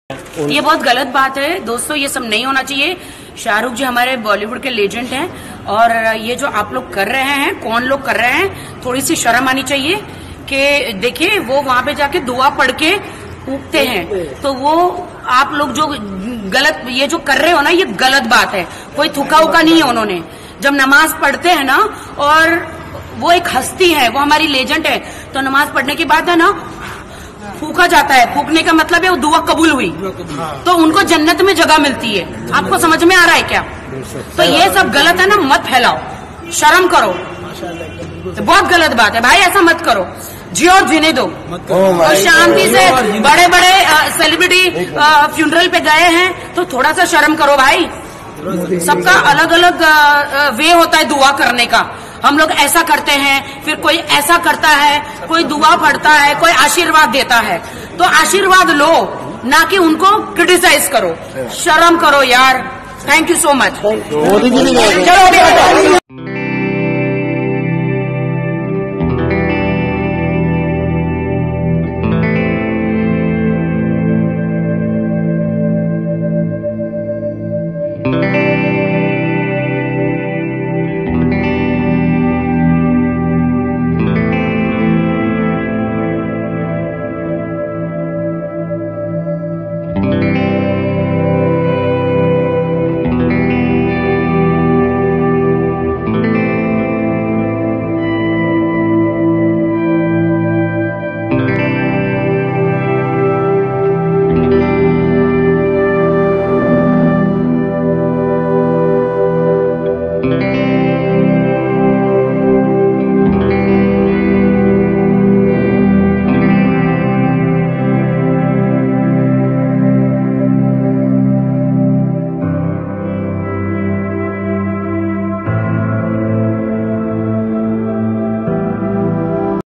ये बहुत गलत बात है दोस्तों, ये सब नहीं होना चाहिए। शाहरुख जी हमारे बॉलीवुड के लेजेंड हैं और ये जो आप लोग कर रहे हैं, कौन लोग कर रहे हैं, थोड़ी सी शर्म आनी चाहिए। कि देखिए वो वहां पे जाके दुआ पढ़ के उगते हैं, तो वो आप लोग जो गलत ये जो कर रहे हो ना, ये गलत बात है। कोई थुका उका नहीं है उन्होंने। जब नमाज पढ़ते हैं ना, और वो एक हस्ती है, वो हमारी लेजेंड है, तो नमाज पढ़ने के बाद है ना फूका जाता है। फूकने का मतलब है वो दुआ कबूल हुई, तो उनको जन्नत में जगह मिलती है। आपको समझ में आ रहा है क्या? तो ये सब गलत है ना, मत फैलाओ, शर्म करो। तो बहुत गलत बात है भाई, ऐसा मत करो। जियो और जीने दो, और शांति से। बड़े बड़े सेलिब्रिटी फ्यूनरल पे गए हैं, तो थोड़ा सा शर्म करो भाई। सबका अलग अलग वे होता है दुआ करने का। हम लोग ऐसा करते हैं, फिर कोई ऐसा करता है, कोई दुआ पढ़ता है, कोई आशीर्वाद देता है। तो आशीर्वाद लो, ना कि उनको क्रिटिसाइज करो। शर्म करो यार। Thank you so much. चलो Thank you.